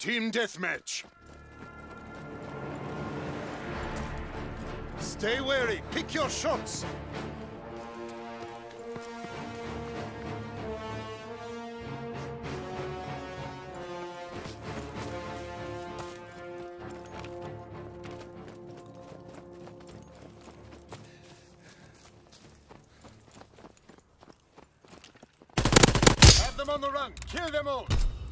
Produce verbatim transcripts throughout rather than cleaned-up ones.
Team deathmatch. Stay wary. Pick your shots. Have them on the run. Kill them all.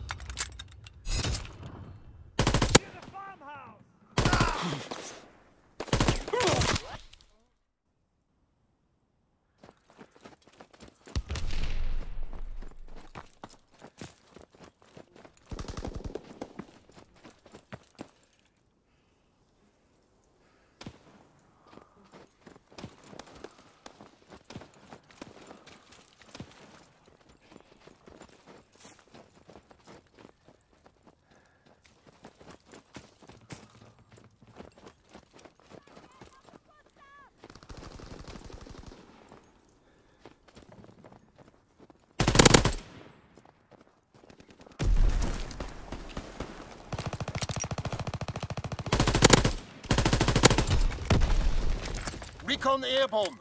Recon air bomb.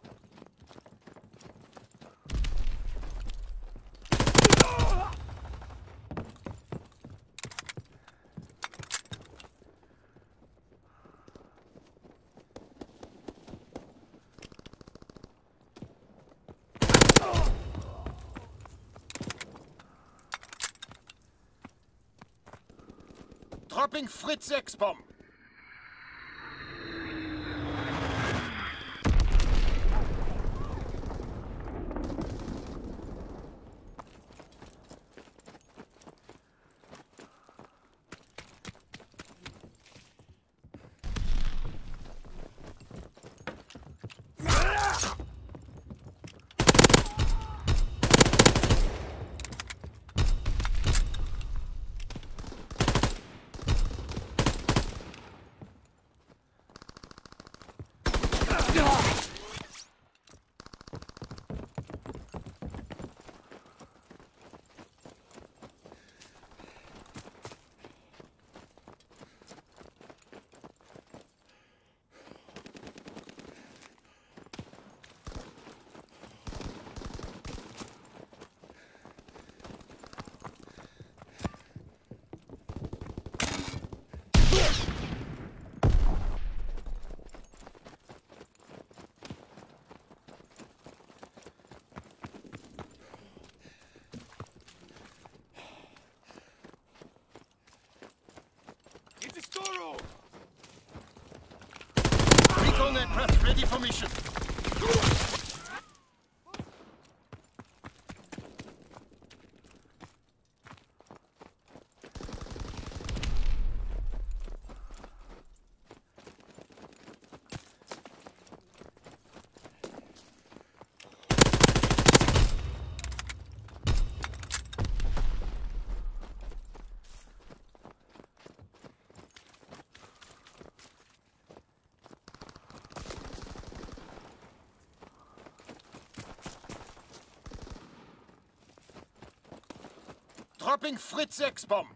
Dropping Fritz X-bomb. Recon aircraft ready for mission. Dropping Fritz X-bomb.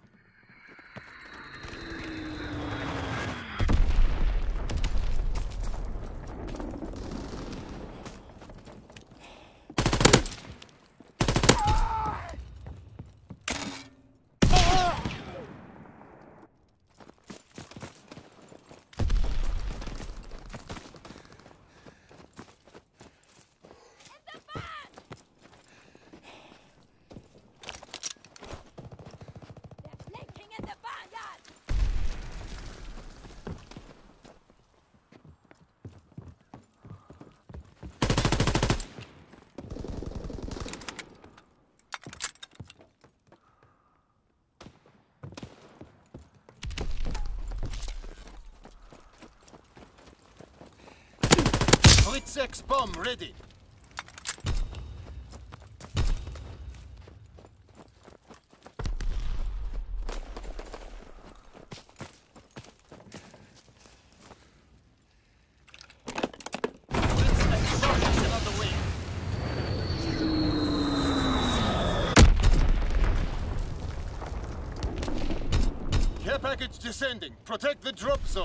Fritz X-bomb ready. Package descending. Protect the drop zone.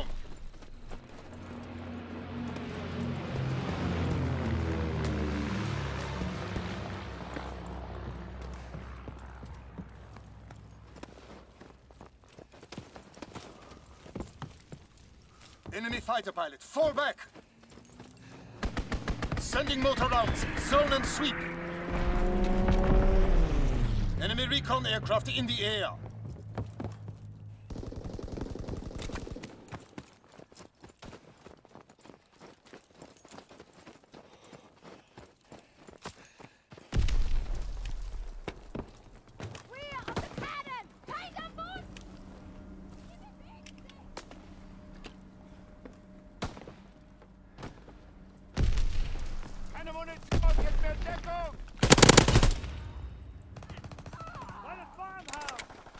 Enemy fighter pilot, fall back! Sending motor rounds, zone and sweep. Enemy recon aircraft in the air. Rear of the cannon! Tiger Boost! Keine Munition, jetzt mehr Deckung! Volles Farmhaus!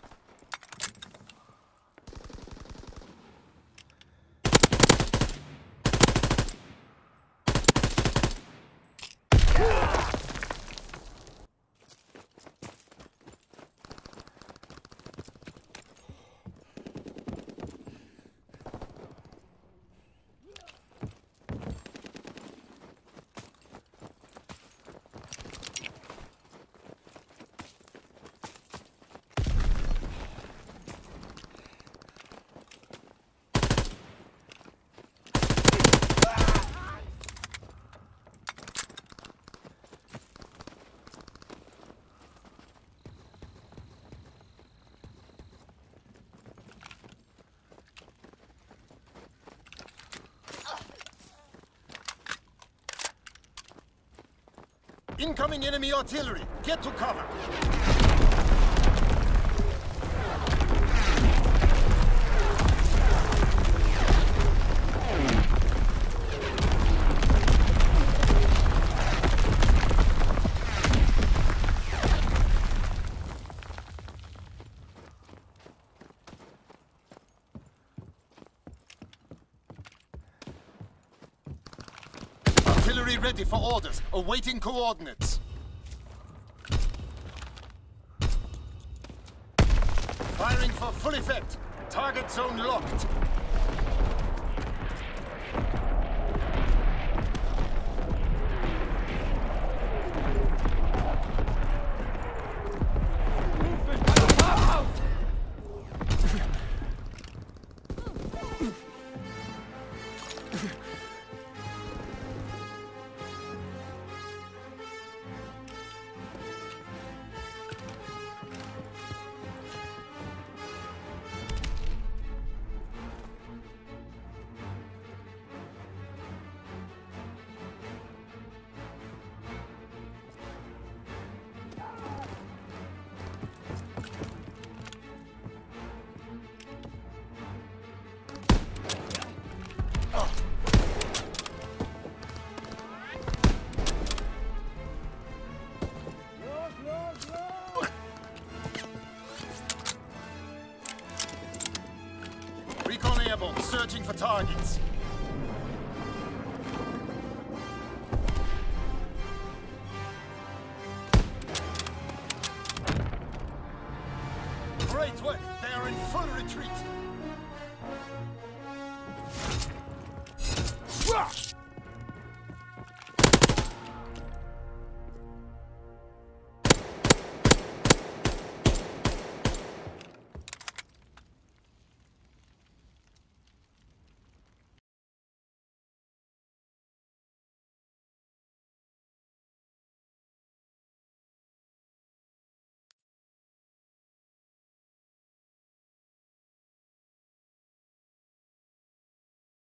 Incoming enemy artillery. Get to cover. Artillery ready for orders, awaiting coordinates. Firing for full effect. Target zone locked. Recon airborne, searching for targets. Great work! They are in full retreat.